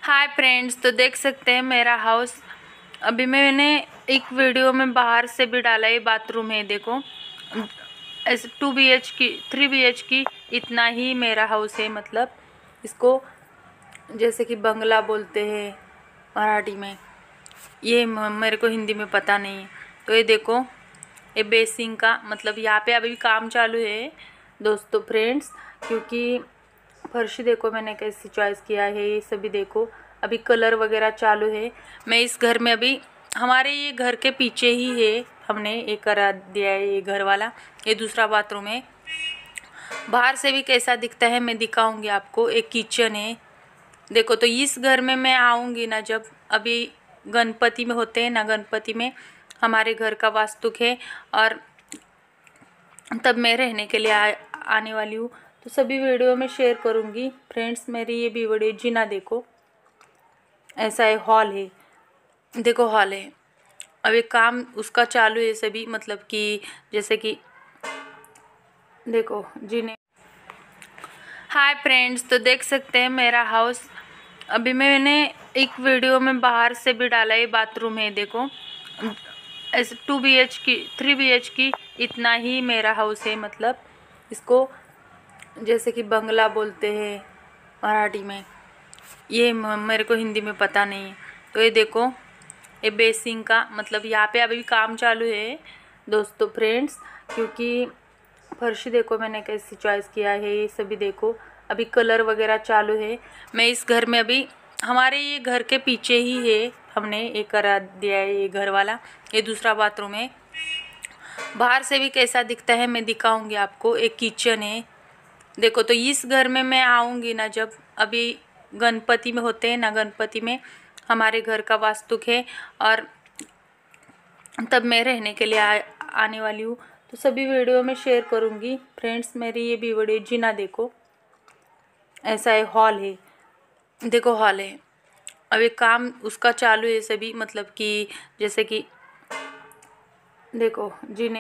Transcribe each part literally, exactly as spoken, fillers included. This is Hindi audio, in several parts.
हाय फ्रेंड्स, तो देख सकते हैं मेरा हाउस। अभी मैंने एक वीडियो में बाहर से भी डाला है। बाथरूम है, देखो। ऐसे टू बी एच की थ्री बी एच की इतना ही मेरा हाउस है। मतलब इसको जैसे कि बंगला बोलते हैं मराठी में, ये म- मेरे को हिंदी में पता नहीं है। तो ये देखो, ये बेसिंग का मतलब यहाँ पे अभी काम चालू है दोस्तों, फ्रेंड्स। क्योंकि फर्श देखो मैंने कैसे चॉइस किया है, ये सभी देखो। अभी कलर वगैरह चालू है। मैं इस घर में अभी, हमारे ये घर के पीछे ही है, हमने ये करा दिया है ये घर वाला। ये दूसरा बाथरूम है। बाहर से भी कैसा दिखता है मैं दिखाऊंगी आपको। एक किचन है, देखो। तो इस घर में मैं आऊँगी ना, जब अभी गणपति में होते हैं ना, गणपति में हमारे घर का वास्तुक है, और तब मैं रहने के लिए आ, आने वाली हूँ। तो सभी वीडियो में शेयर करूँगी फ्रेंड्स। मेरी ये भी वीडियो जीना देखो। ऐसा है, हॉल है, देखो हॉल है। अभी काम उसका चालू है सभी, मतलब कि जैसे कि देखो जीने। हाय फ्रेंड्स, तो देख सकते हैं मेरा हाउस। अभी मैंने एक वीडियो में बाहर से भी डाला है। बाथरूम है, देखो। ऐसे टू बी एच की थ्री बी एच की इतना ही मेरा हाउस है। मतलब इसको जैसे कि बंगला बोलते हैं मराठी में, ये म- मेरे को हिंदी में पता नहीं है। तो ये देखो, ये बेसिंग का मतलब यहाँ पे अभी काम चालू है दोस्तों, फ्रेंड्स। क्योंकि फर्श देखो मैंने कैसे चॉइस किया है, ये सभी देखो। अभी कलर वगैरह चालू है। मैं इस घर में अभी, हमारे ये घर के पीछे ही है, हमने ये करा दिया है ये घर वाला। ये दूसरा बाथरूम है। बाहर से भी कैसा दिखता है मैं दिखाऊंगी आपको। एक किचन है, देखो। तो इस घर में मैं आऊँगी ना, जब अभी गणपति में होते हैं ना, गणपति में हमारे घर का वास्तुक है, और तब मैं रहने के लिए आ, आने वाली हूँ। तो सभी वीडियो में शेयर करूँगी फ्रेंड्स। मेरी ये भी वीडियो जीना देखो। ऐसा है, हॉल है, देखो हॉल है। अभी काम उसका चालू है सभी, मतलब कि जैसे कि देखो जीने।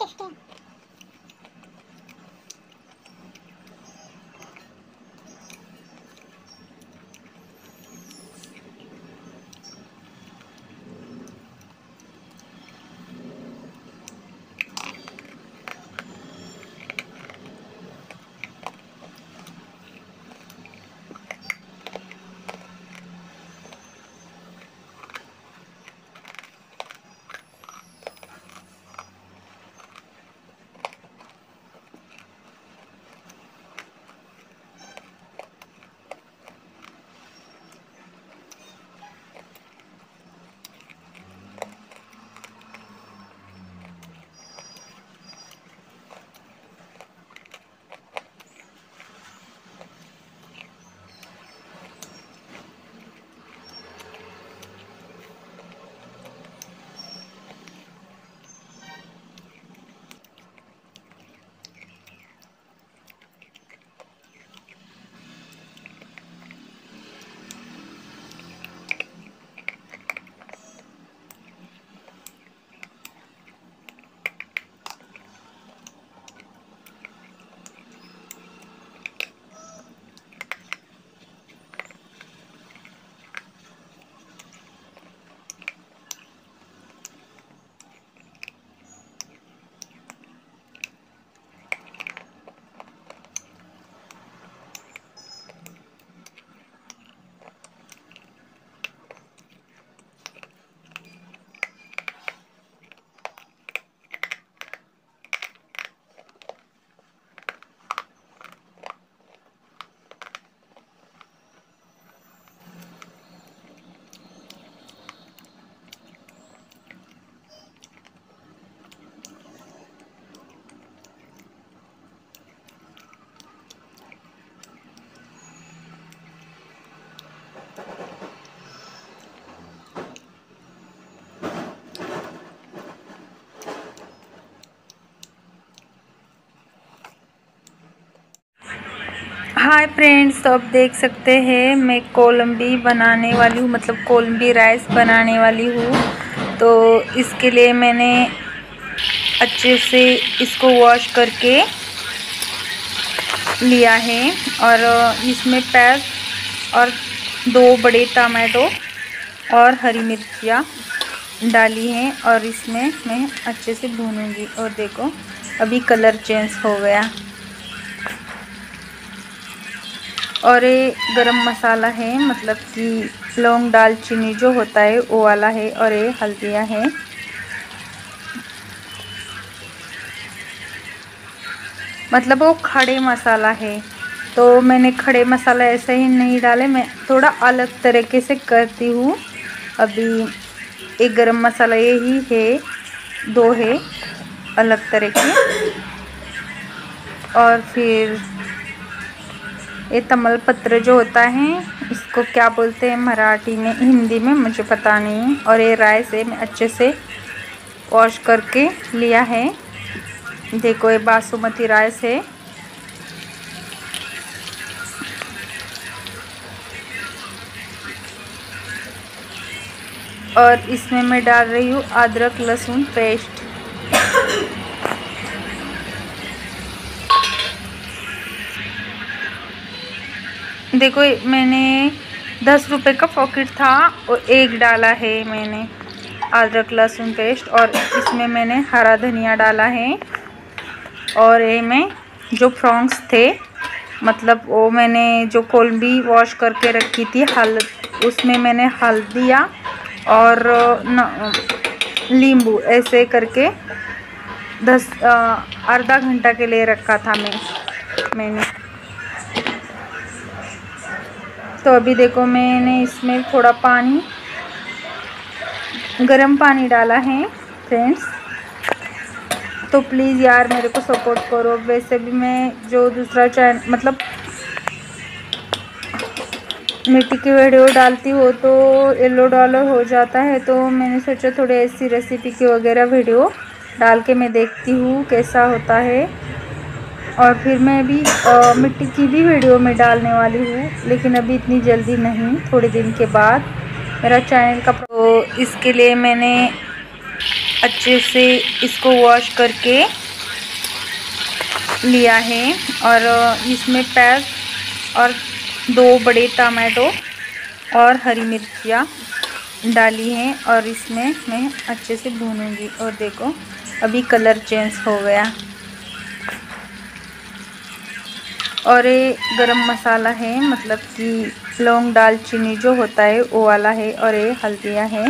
हाय फ्रेंड्स, तो आप देख सकते हैं मैं कोलंबी बनाने वाली हूँ, मतलब कोलंबी राइस बनाने वाली हूँ। तो इसके लिए मैंने अच्छे से इसको वॉश करके लिया है और इसमें प्याज और दो बड़े टमाटो और हरी मिर्चियाँ डाली हैं और इसमें मैं अच्छे से भूनूंगी। और देखो अभी कलर चेंज हो गया। और ये गरम मसाला है, मतलब कि लौंग दालचीनी जो होता है वो वाला है। और ये हल्दियाँ है। मतलब वो खड़े मसाला है, तो मैंने खड़े मसाला ऐसे ही नहीं डाले, मैं थोड़ा अलग तरीके से करती हूँ। अभी एक गरम मसाला यही है, दो है अलग तरह के। और फिर ये तमल पत्र जो होता है, इसको क्या बोलते हैं मराठी में, हिंदी में मुझे पता नहीं। और ये राइस है, मैं अच्छे से वॉश करके लिया है। देखो ये बासमती राइस है। और इसमें मैं डाल रही हूँ अदरक लहसुन पेस्ट। देखो मैंने दस रुपए का पॉकेट था और एक डाला है मैंने अदरक लहसुन पेस्ट। और इसमें मैंने हरा धनिया डाला है। और ये मैं जो फ्रॉन्स थे, मतलब वो मैंने जो कोलंबी वॉश करके रखी थी, हल्द उसमें मैंने हल्दिया और नींबू ऐसे करके दस आधा घंटा के लिए रखा था मैं मैंने तो अभी देखो मैंने इसमें थोड़ा पानी, गरम पानी डाला है फ्रेंड्स। तो प्लीज़ यार मेरे को सपोर्ट करो। वैसे भी मैं जो दूसरा चैनल, मतलब मिट्टी की वीडियो डालती हो तो येलो डॉलर हो जाता है, तो मैंने सोचा थोड़ी ऐसी रेसिपी की वगैरह वीडियो डाल के मैं देखती हूँ कैसा होता है। और फिर मैं भी आ, मिट्टी की भी वीडियो में डालने वाली हूँ, लेकिन अभी इतनी जल्दी नहीं, थोड़े दिन के बाद मेरा चैनल का। तो इसके लिए मैंने अच्छे से इसको वॉश करके लिया है। और इसमें प्याज और दो बड़े टमाटो और हरी मिर्चियाँ डाली हैं और इसमें मैं अच्छे से भूनूंगी। और देखो अभी कलर चेंज हो गया। और ये गरम मसाला है, मतलब कि लौंग दालचीनी जो होता है वो वाला है। और ये हल्दियाँ हैं।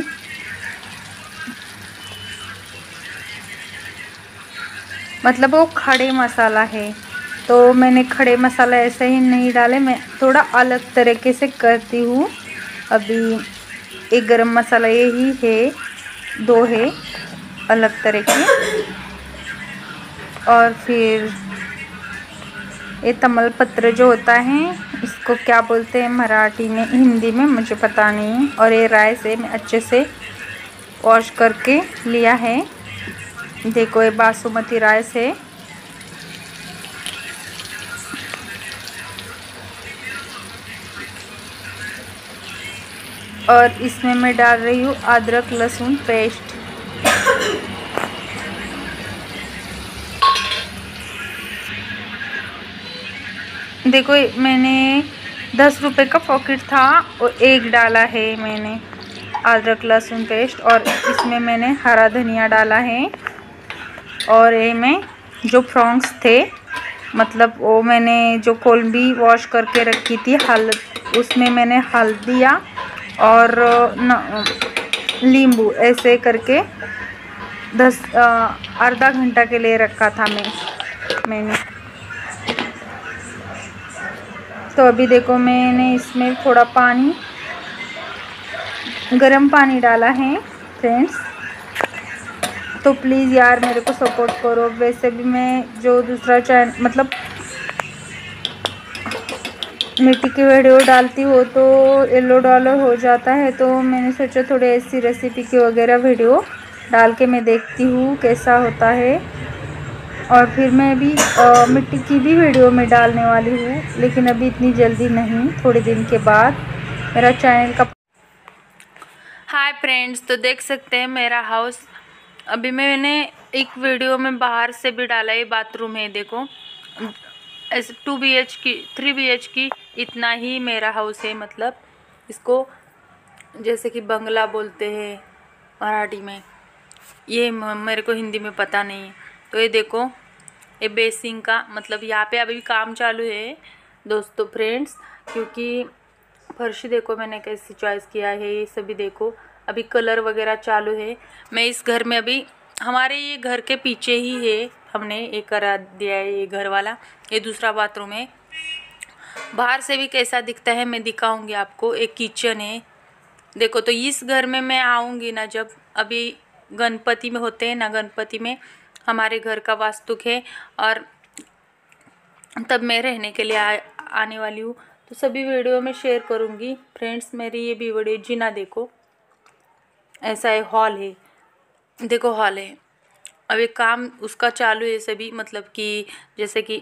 मतलब वो खड़े मसाला है, तो मैंने खड़े मसाला ऐसे ही नहीं डाले, मैं थोड़ा अलग तरीके से करती हूँ। अभी एक गरम मसाला यही है, दो है अलग तरह के। और फिर ये तमल पत्र जो होता है, इसको क्या बोलते हैं मराठी में, हिंदी में मुझे पता नहीं। और ये राइस है, मैं अच्छे से वॉश करके लिया है। देखो ये बासमती राइस है। और इसमें मैं डाल रही हूँ अदरक लहसुन पेस्ट। देखो मैंने दस रुपए का पॉकेट था और एक डाला है मैंने अदरक लहसुन पेस्ट। और इसमें मैंने हरा धनिया डाला है। और ये मैं जो फ्रॉन्स थे, मतलब वो मैंने जो कोलंबी वॉश करके रखी थी, हल्द उसमें मैंने हल्दिया और न नींबू ऐसे करके दस आधा घंटा के लिए रखा था मैं मैंने तो अभी देखो मैंने इसमें थोड़ा पानी, गरम पानी डाला है फ्रेंड्स। तो प्लीज़ यार मेरे को सपोर्ट करो। वैसे भी मैं जो दूसरा चैनल, मतलब मिट्टी की वीडियो डालती हो तो येलो डॉलर हो जाता है, तो मैंने सोचा थोड़ी ऐसी रेसिपी की वगैरह वीडियो डाल के मैं देखती हूँ कैसा होता है। और फिर मैं अभी आ, मिट्टी की भी वीडियो में डालने वाली हूँ, लेकिन अभी इतनी जल्दी नहीं, थोड़े दिन के बाद मेरा चैनल का। हाय फ्रेंड्स, तो देख सकते हैं मेरा हाउस। अभी मैंने एक वीडियो में बाहर से भी डाला है, बाथरूम है देखो। ऐसे टू बी एच की थ्री बी एच की इतना ही मेरा हाउस है। मतलब इसको जैसे कि बंगला बोलते हैं मराठी में, ये मेरे को हिंदी में पता नहीं है। तो ये देखो ये बेसिंग का, मतलब यहाँ पे अभी काम चालू है दोस्तों फ्रेंड्स, क्योंकि फर्श देखो मैंने कैसे चॉइस किया है। ये सभी देखो अभी कलर वगैरह चालू है। मैं इस घर में अभी, हमारे ये घर के पीछे ही है, हमने ये करा दिया है ये घर वाला। ये दूसरा बाथरूम है। बाहर से भी कैसा दिखता है मैं दिखाऊंगी आपको। एक किचन है देखो। तो इस घर में मैं आऊँगी ना, जब अभी गणपति में होते हैं ना, गणपति में हमारे घर का वास्तुक है, और तब मैं रहने के लिए आ, आने वाली हूँ। तो सभी वीडियो में शेयर करूँगी फ्रेंड्स। मेरी ये भी वीडियो जीना देखो, ऐसा है, हॉल है देखो, हॉल है। अभी काम उसका चालू है सभी, मतलब कि जैसे कि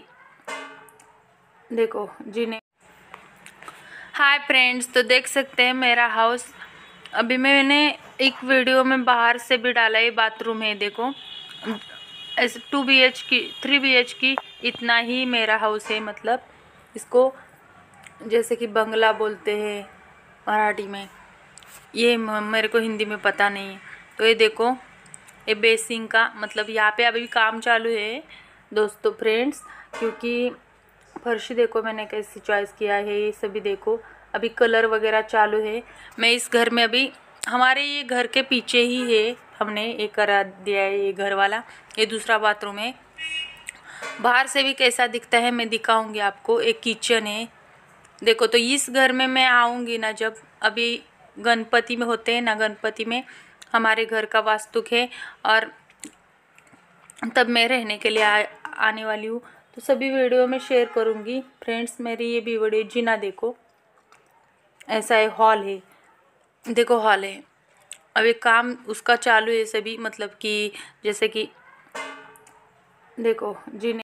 देखो जीने। हाय फ्रेंड्स, तो देख सकते हैं मेरा हाउस। अभी मैंने एक वीडियो में बाहर से भी डाला है, बाथरूम है देखो। ऐसे टू बी एच की थ्री बी एच की इतना ही मेरा हाउस है। मतलब इसको जैसे कि बंगला बोलते हैं मराठी में, ये मेरे को हिंदी में पता नहीं है। तो ये देखो ये बेसिंग का, मतलब यहाँ पे अभी काम चालू है दोस्तों फ्रेंड्स, क्योंकि फर्श देखो मैंने कैसे चॉइस किया है। ये सभी देखो अभी कलर वगैरह चालू है। मैं इस घर में अभी, हमारे ये घर के पीछे ही है, हमने ये करा दिया है ये घर वाला। ये दूसरा बाथरूम है। बाहर से भी कैसा दिखता है मैं दिखाऊंगी आपको। एक किचन है देखो। तो इस घर में मैं आऊँगी ना, जब अभी गणपति में होते हैं ना, गणपति में हमारे घर का वास्तुक है, और तब मैं रहने के लिए आ, आने वाली हूँ। तो सभी वीडियो में शेयर करूँगी फ्रेंड्स। मेरी ये भी वीडियो जीना देखो, ऐसा है, हॉल है देखो, हॉल है। अभी काम उसका चालू है सभी, मतलब कि जैसे कि देखो जीने।